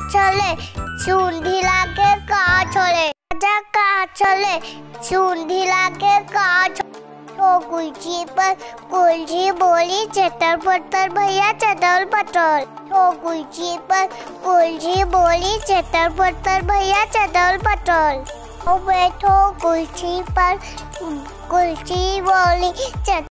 चले सूंधी लागे कहाँ छोले, राजा कहाँ चले सूंधी लागे कहाँ छोले। तो कुलची पर कुलची बोली चटर पटर भैया चटल पटल। तो कुलची पर कुलची बोली चटर पटर भैया चटल पटल। ओ बैठो कुलची पर कुलची बोली